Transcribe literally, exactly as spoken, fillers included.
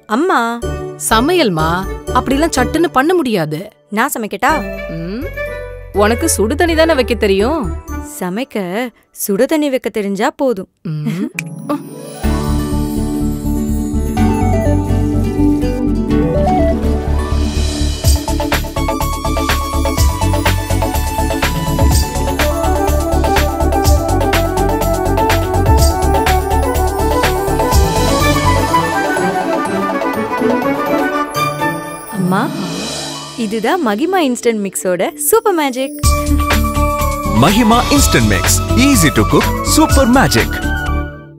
அம்மா சமையல்மா அப்படிலாம் சட்டுன்னு பண்ண முடியாது. நான் சமைக்கட்டா? உனக்கு சுடு தண்ணி தானே வைக்க தெரியும். சமைக்க சுடு தண்ணி வைக்க தெரிஞ்சா போதும். அம்மா, இதுதான் மகிமா இன்ஸ்டன்ட் மிக்ஸோட super magic. Mahimaa instant mix, easy to cook, super magic.